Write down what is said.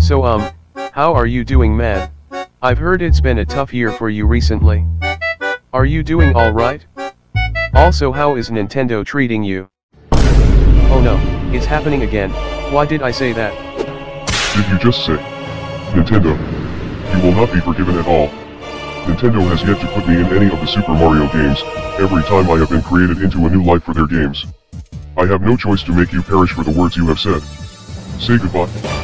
So how are you doing, man? I've heard it's been a tough year for you recently. Are you doing alright? Also, how is Nintendo treating you? Oh no, it's happening again. Why did I say that? Did you just say Nintendo? You will not be forgiven at all. Nintendo has yet to put me in any of the Super Mario games, every time I have been created into a new life for their games. I have no choice to make you perish for the words you have said. Say goodbye.